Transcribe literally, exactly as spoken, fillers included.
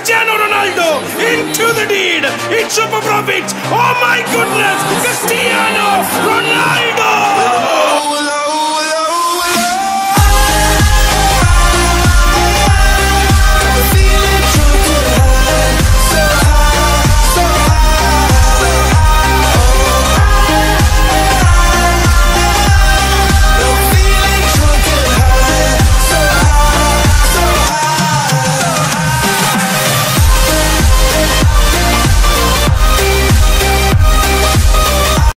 Cristiano Ronaldo into the deed. It's super profit. Oh my goodness. Cristiano Ronaldo.